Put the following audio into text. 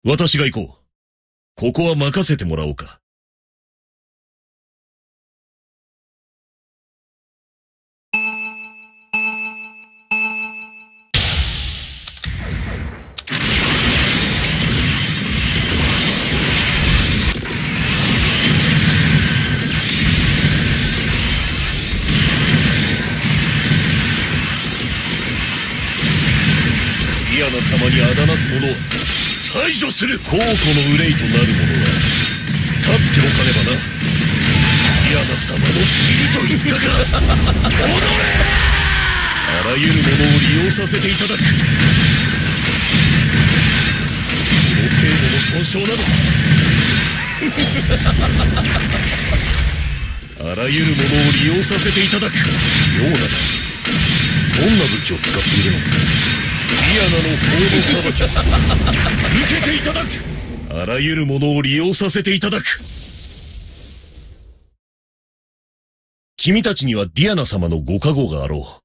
私が行こう。ここは任せてもらおうか。ディアナ様にあだなす者は排除する。公庫の憂いとなる者は立っておかねばな。ディアナ様の尻と言ったか。おのれ。あらゆるものを利用させていただく。この程度の損傷などあらゆるものを利用させていただく。妙だな。どんな武器を使っているのか。ディアナの法の裁き受けていただく。あらゆるものを利用させていただく。君たちにはディアナ様のご加護があろう。